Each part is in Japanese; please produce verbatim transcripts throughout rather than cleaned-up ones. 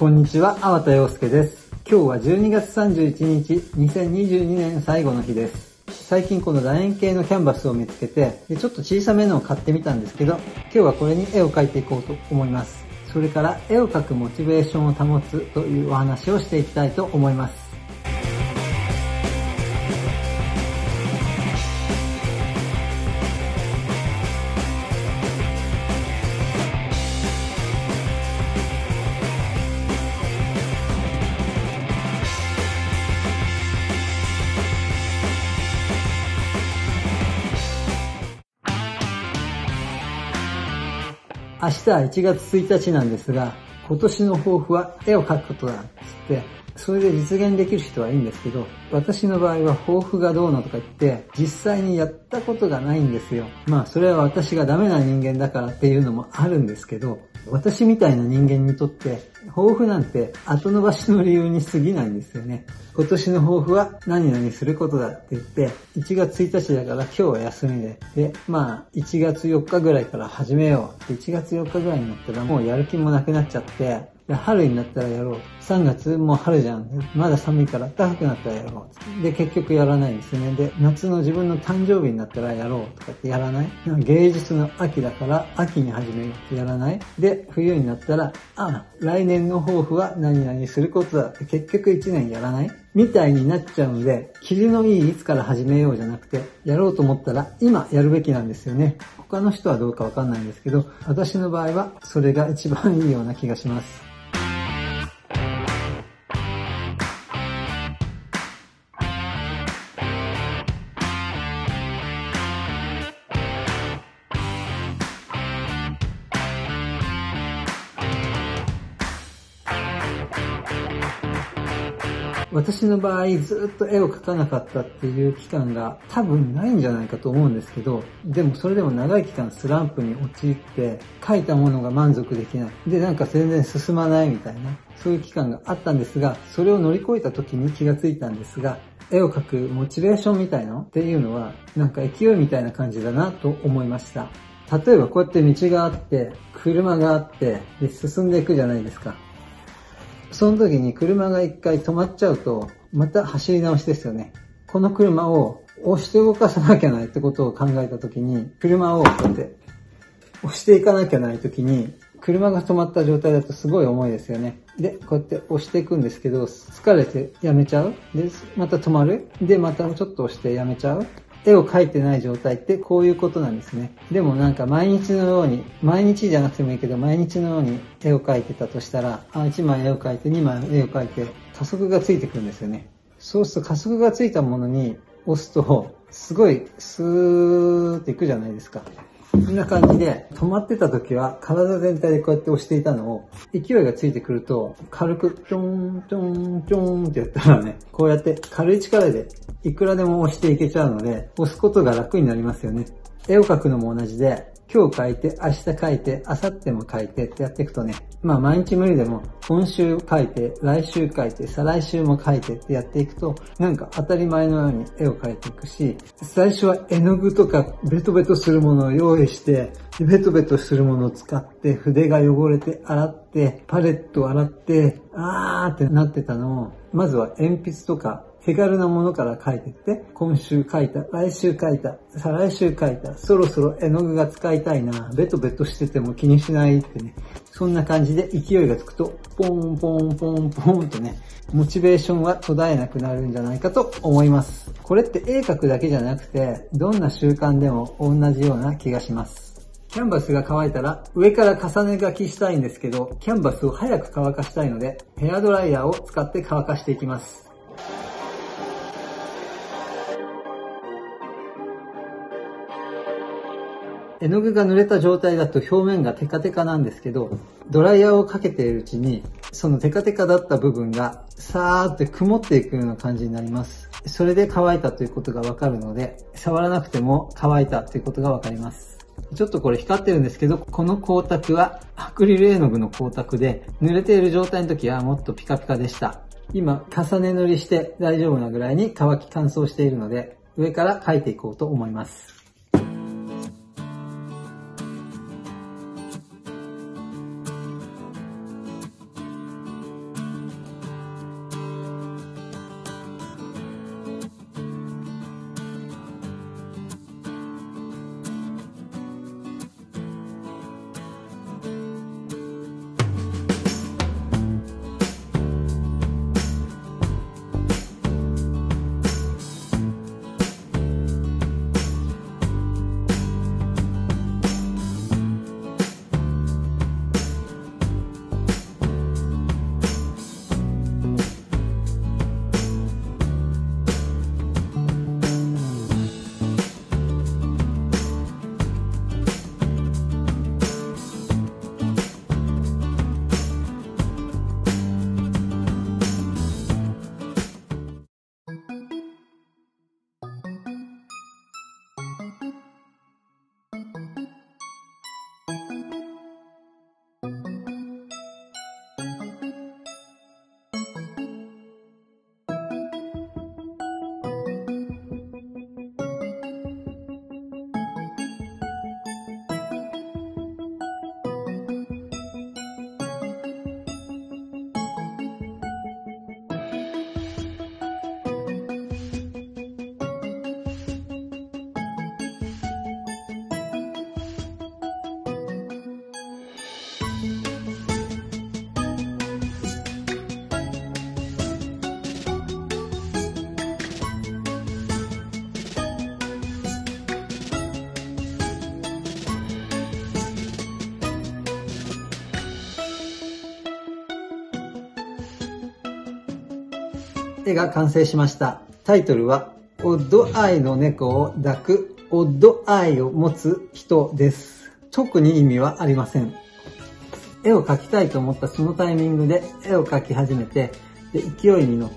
こんにちは、粟田洋介です。今日はじゅうにがつさんじゅういちにち、にせんにじゅうにねん最後の日です。最近この楕円形のキャンバスを見つけて、でちょっと小さめのを買ってみたんですけど、今日はこれに絵を描いていこうと思います。それから絵を描くモチベーションを保つというお話をしていきたいと思います。明日はいちがつついたちなんですが、今年の抱負は絵を描くことだっつって、それで実現できる人はいいんですけど、私の場合は抱負がどうのとか言って、実際にやったことがないんですよ。まあそれは私がダメな人間だからっていうのもあるんですけど、私みたいな人間にとって抱負なんて後延ばしの理由に過ぎないんですよね。今年の抱負は何々することだって言って、いちがつついたちだから今日は休みで、で、まあいちがつよっかぐらいから始めよう。でいちがつよっかぐらいになったらもうやる気もなくなっちゃって、で春になったらやろう。さんがつもう春じゃん。まだ寒いから暖かくなったらやろう。で、結局やらないんですね。で、夏の自分の誕生日になったらやろうとかってやらない。芸術の秋だから秋に始めようってやらない。で、冬になったら、あ、来年の抱負は何々することだって結局いちねんやらないみたいになっちゃうので、キリのいいいつから始めようじゃなくて、やろうと思ったら今やるべきなんですよね。他の人はどうかわかんないんですけど、私の場合はそれが一番いいような気がします。私の場合ずっと絵を描かなかったっていう期間が多分ないんじゃないかと思うんですけど、でもそれでも長い期間スランプに陥って描いたものが満足できない。で、なんか全然進まないみたいな、そういう期間があったんですが、それを乗り越えた時に気がついたんですが、絵を描くモチベーションみたいなのっていうのはなんか勢いみたいな感じだなと思いました。例えばこうやって道があって、車があって、で進んでいくじゃないですか。その時に車が一回止まっちゃうと、また走り直しですよね。この車を押して動かさなきゃないってことを考えた時に、車をこうやって押していかなきゃない時に、車が止まった状態だとすごい重いですよね。で、こうやって押していくんですけど、疲れてやめちゃう。で、また止まる。で、またちょっと押してやめちゃう。絵を描いてない状態ってこういうことなんですね。でもなんか毎日のように、毎日じゃなくてもいいけど、毎日のように絵を描いてたとしたら、あ、いちまい絵を描いて、にまい絵を描いて、加速がついてくるんですよね。そうすると加速がついたものに押すと、すごいスーっていくじゃないですか。こんな感じで、止まってた時は体全体でこうやって押していたのを、勢いがついてくると、軽く、ちょん、ちょん、ちょんってやったらね、こうやって軽い力でいくらでも押していけちゃうので、押すことが楽になりますよね。絵を描くのも同じで、今日描いて、明日描いて、明後日も描いてってやっていくとね、まあ毎日無理でも、今週描いて、来週描いて、再来週も描いてってやっていくと、なんか当たり前のように絵を描いていくし、最初は絵の具とかベトベトするものを用意して、ベトベトするものを使って、筆が汚れて洗って、パレットを洗って、あーってなってたのを、まずは鉛筆とか、手軽なものから書いてって、今週書いた、来週書いた、再来週書いた、そろそろ絵の具が使いたいな、ベトベトしてても気にしないってね。そんな感じで勢いがつくと、ポンポンポンポンとね、モチベーションは途絶えなくなるんじゃないかと思います。これって絵描くだけじゃなくて、どんな習慣でも同じような気がします。キャンバスが乾いたら上から重ね書きしたいんですけど、キャンバスを早く乾かしたいので、ヘアドライヤーを使って乾かしていきます。絵の具が濡れた状態だと表面がテカテカなんですけど、ドライヤーをかけているうちに、そのテカテカだった部分がさーって曇っていくような感じになります。それで乾いたということがわかるので、触らなくても乾いたということがわかります。ちょっとこれ光ってるんですけど、この光沢はアクリル絵の具の光沢で、濡れている状態の時はもっとピカピカでした。今、重ね塗りして大丈夫なぐらいに乾き乾燥しているので、上から描いていこうと思います。 絵が完成しました。タイトルは、オッドアイの猫を抱く、オッドアイを持つ人です。特に意味はありません。絵を描きたいと思ったそのタイミングで絵を描き始めて、で勢いに乗って、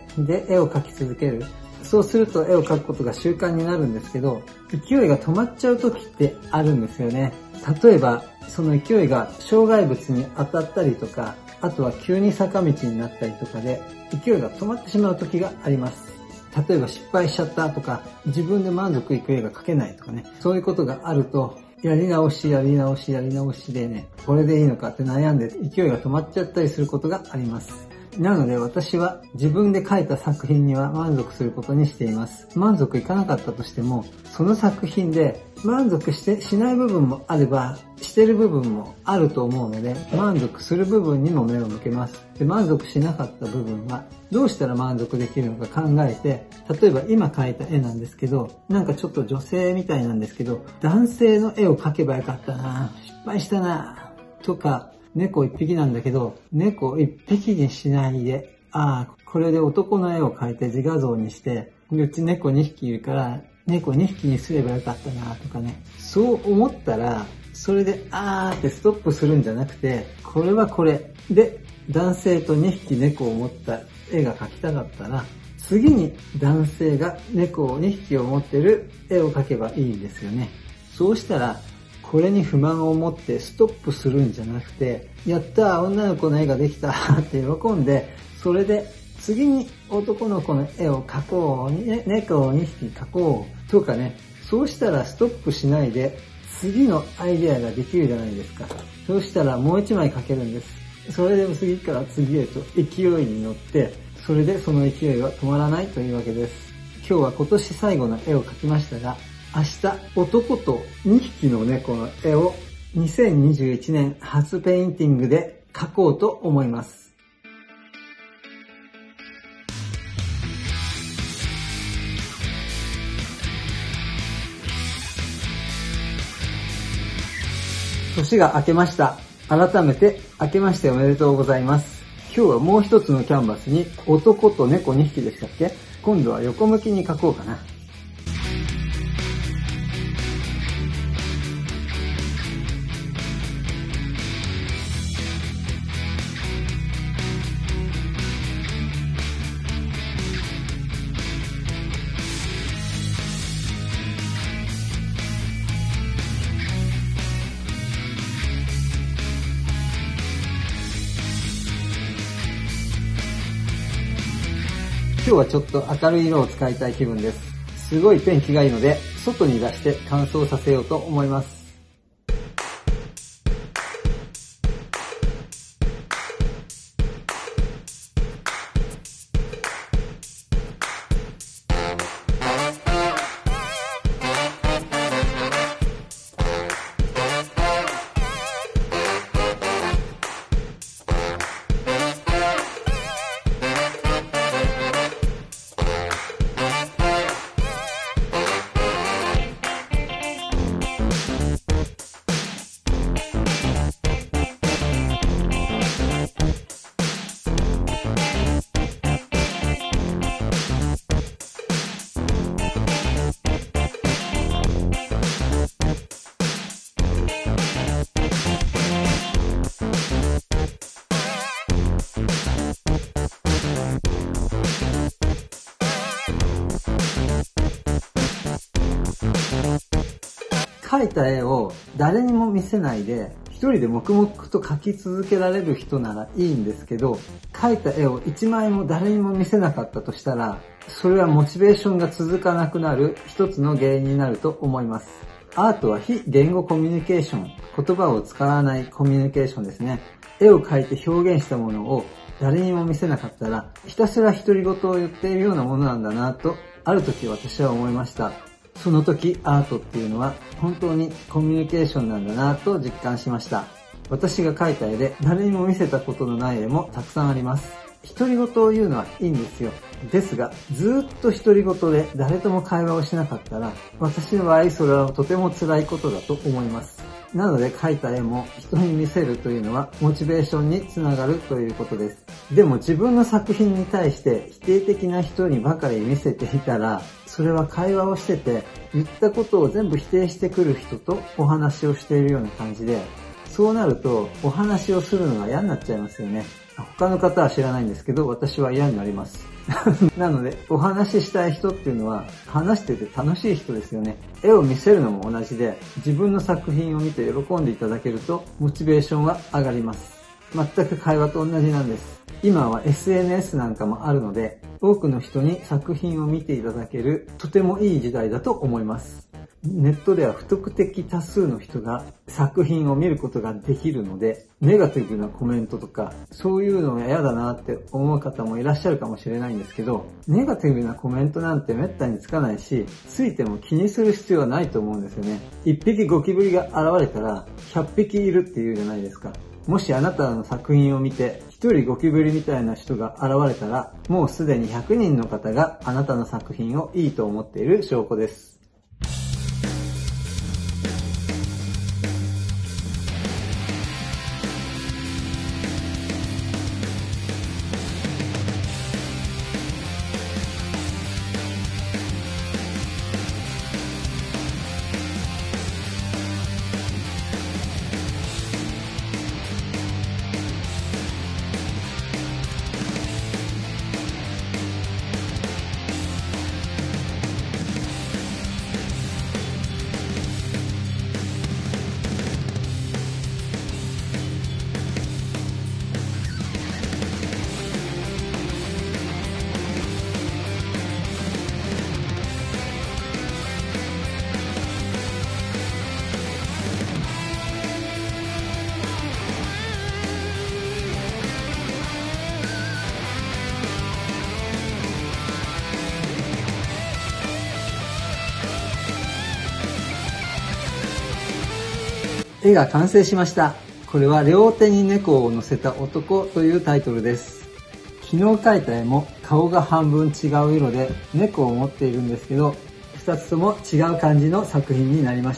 で絵を描き続ける。そうすると絵を描くことが習慣になるんですけど、勢いが止まっちゃう時ってあるんですよね。例えば、その勢いが障害物に当たったりとか、あとは急に坂道になったりとかで、勢いが止まってしまう時があります。例えば失敗しちゃったとか、自分で満足いく絵が描けないとかね、そういうことがあると、やり直しやり直しやり直しでね、これでいいのかって悩んで勢いが止まっちゃったりすることがあります。なので私は自分で描いた作品には満足することにしています。満足いかなかったとしても、その作品で満足してしない部分もあれば、してる部分もあると思うので、満足する部分にも目を向けます。で、満足しなかった部分は、どうしたら満足できるのか考えて、例えば今描いた絵なんですけど、なんかちょっと女性みたいなんですけど、男性の絵を描けばよかったな、失敗したな、とか、猫一匹なんだけど、猫一匹にしないで、ああ、これで男の絵を描いて自画像にして、うち猫にひきいるから、猫にひきにすればよかったなとかね。そう思ったら、それで、あーってストップするんじゃなくて、これはこれ。で、男性とにひき猫を持った絵が描きたかったら、次に男性が猫をにひきを持ってる絵を描けばいいんですよね。そうしたら、これに不満を持ってストップするんじゃなくて、やったー、女の子の絵ができたって喜んで、それで次に男の子の絵を描こう、ね、猫をにひき描こうとかね、そうしたらストップしないで次のアイデアができるじゃないですか。そうしたらもう一枚描けるんです。それで次から次へと勢いに乗って、それでその勢いは止まらないというわけです。今日は今年最後の絵を描きましたが、明日、男とにひきの猫の絵をにせんにじゅういちねん初ペインティングで描こうと思います。年が明けました。改めて明けましておめでとうございます。今日はもう一つのキャンバスに男と猫にひきでしたっけ？今度は横向きに描こうかな。今日はちょっと明るい色を使いたい気分です。すごい天気がいいので、外に出して乾燥させようと思います。描いた絵を誰にも見せないで一人で黙々と描き続けられる人ならいいんですけど、描いた絵を一枚も誰にも見せなかったとしたら、それはモチベーションが続かなくなる一つの原因になると思います。アートは非言語コミュニケーション、言葉を使わないコミュニケーションですね。絵を描いて表現したものを誰にも見せなかったら、ひたすら独り言を言っているようなものなんだなと、ある時私は思いました。その時アートっていうのは本当にコミュニケーションなんだなと実感しました。私が描いた絵で誰にも見せたことのない絵もたくさんあります。独り言を言うのはいいんですよ。ですが、ずっと独り言で誰とも会話をしなかったら、私の場合それはとても辛いことだと思います。なので描いた絵も人に見せるというのはモチベーションにつながるということです。 でも自分の作品に対して否定的な人にばかり見せていたら、それは会話をしてて、言ったことを全部否定してくる人とお話をしているような感じで、そうなるとお話をするのが嫌になっちゃいますよね。他の方は知らないんですけど、私は嫌になります。なので、お話ししたい人っていうのは、話してて楽しい人ですよね。絵を見せるのも同じで、自分の作品を見て喜んでいただけると、モチベーションは上がります。全く会話と同じなんです。今は エスエヌエス なんかもあるので、多くの人に作品を見ていただける、とてもいい時代だと思います。ネットでは不特定多数の人が作品を見ることができるので、ネガティブなコメントとか、そういうのが嫌だなって思う方もいらっしゃるかもしれないんですけど、ネガティブなコメントなんて滅多につかないし、ついても気にする必要はないと思うんですよね。一匹ゴキブリが現れたら、百匹いるっていうじゃないですか。もしあなたの作品を見て、一人ゴキブリみたいな人が現れたら、もうすでにひゃくにんの方があなたの作品をいいと思っている証拠です。絵が完成しました。これは両手に猫を乗せた男というタイトルです。昨日描いた絵も顔が半分違う色で猫を持っているんですけど、二つとも違う感じの作品になりました。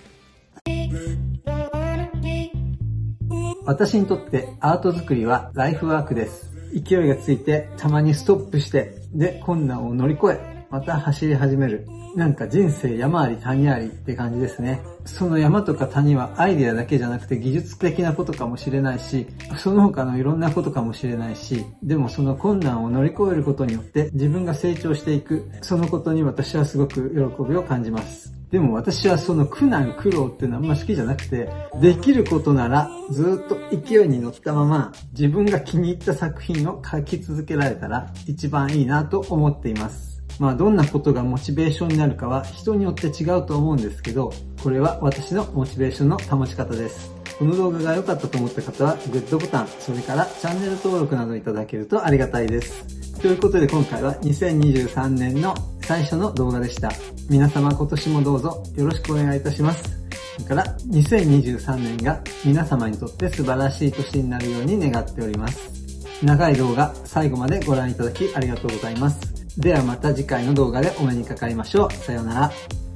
私にとってアート作りはライフワークです。勢いがついてたまにストップして、で困難を乗り越え、また走り始める。なんか人生山あり谷ありって感じですね。その山とか谷はアイデアだけじゃなくて技術的なことかもしれないし、その他のいろんなことかもしれないし、でもその困難を乗り越えることによって自分が成長していく、そのことに私はすごく喜びを感じます。でも私はその苦難苦労っていうのはあんま好きじゃなくて、できることならずっと勢いに乗ったまま自分が気に入った作品を描き続けられたら一番いいなと思っています。まあどんなことがモチベーションになるかは人によって違うと思うんですけど、これは私のモチベーションの保ち方です。この動画が良かったと思った方はグッドボタン、それからチャンネル登録などいただけるとありがたいです。ということで今回はにせんにじゅうさんねんの最初の動画でした。皆様今年もどうぞよろしくお願いいたします。それからにせんにじゅうさんねんが皆様にとって素晴らしい年になるように願っております。長い動画最後までご覧いただきありがとうございます。ではまた次回の動画でお目にかかりましょう。さようなら。